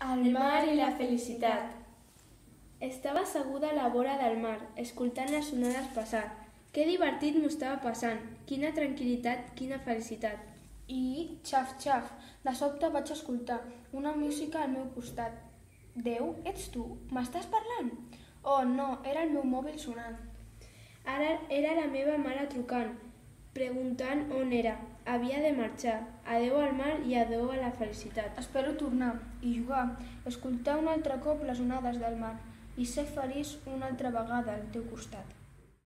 El mar i la felicitat. Estava asseguda a la vora del mar, escoltant les onades passar. Que divertit m'ho estava passant. Quina tranquil·litat, quina felicitat. I, xaf, xaf, de sobte vaig escoltar una música al meu costat. Déu, ets tu? M'estàs parlant? Oh, no, era el meu mòbil sonant. Ara era la meva mare trucant, preguntant on era. Havia de marxar. Adeu al mar i adeu a la felicitat. Espero tornar i jugar, escoltar un altre cop les onades del mar i ser feliç una altra vegada al teu costat.